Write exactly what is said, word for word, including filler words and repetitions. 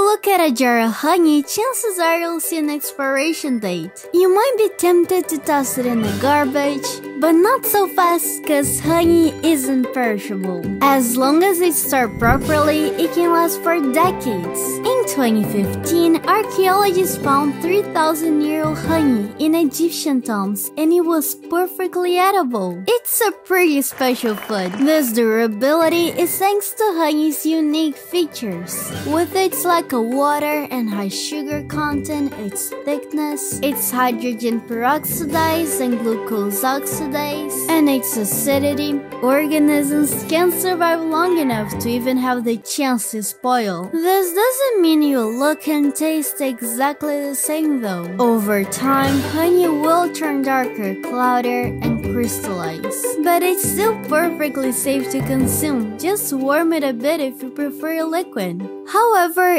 look at a jar of honey, chances are you'll see an expiration date. You might be tempted to toss it in the garbage, but not so fast, cause honey isn't perishable. As long as it's stored properly, it can last for decades. In twenty fifteen, archaeologists found three thousand year old honey in Egyptian tombs, and it was perfectly edible. It's a pretty special food. This durability is thanks to honey's unique features. With its lack of water and high sugar content, its thickness, its hydrogen peroxidase and glucose oxidase, and its acidity, organisms can't survive long enough to even have the chance to spoil. This doesn't mean you'll look and taste exactly the same though. Over time, honey will turn darker, cloudier, and crystallize. But it's still perfectly safe to consume. Just warm it a bit if you prefer liquid. However,